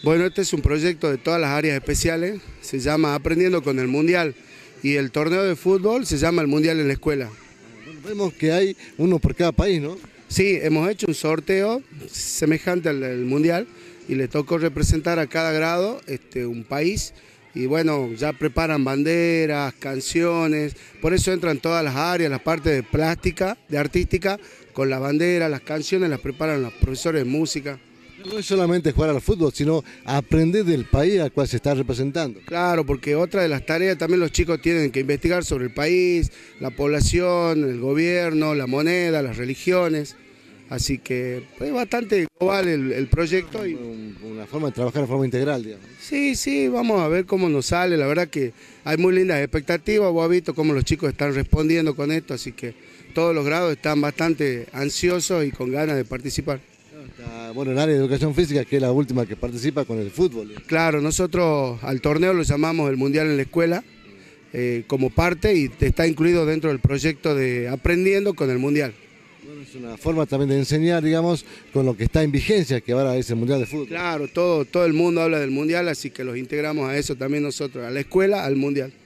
Bueno, este es un proyecto de todas las áreas especiales, se llama Aprendiendo con el Mundial y el torneo de fútbol se llama el Mundial en la Escuela. Bueno, vemos que hay uno por cada país, ¿no? Sí, hemos hecho un sorteo semejante al Mundial y le tocó representar a cada grado un país y bueno, ya preparan banderas, canciones, por eso entran todas las áreas, la parte de plástica, de artística, con la bandera, las canciones las preparan los profesores de música. No es solamente jugar al fútbol, sino aprender del país al cual se está representando. Claro, porque otra de las tareas también los chicos tienen que investigar sobre el país, la población, el gobierno, la moneda, las religiones. Así que es bastante global el proyecto. Una forma de trabajar de forma integral, digamos. Sí, vamos a ver cómo nos sale. La verdad que hay muy lindas expectativas. Vos has visto cómo los chicos están respondiendo con esto, así que todos los grados están bastante ansiosos y con ganas de participar. Bueno, en el área de educación física, que es la última que participa con el fútbol. Claro, nosotros al torneo lo llamamos el Mundial en la Escuela como parte y está incluido dentro del proyecto de Aprendiendo con el Mundial. Bueno, es una forma también de enseñar, digamos, con lo que está en vigencia, que ahora es el Mundial de Fútbol. Claro, todo el mundo habla del Mundial, así que los integramos a eso también nosotros, a la escuela, al Mundial.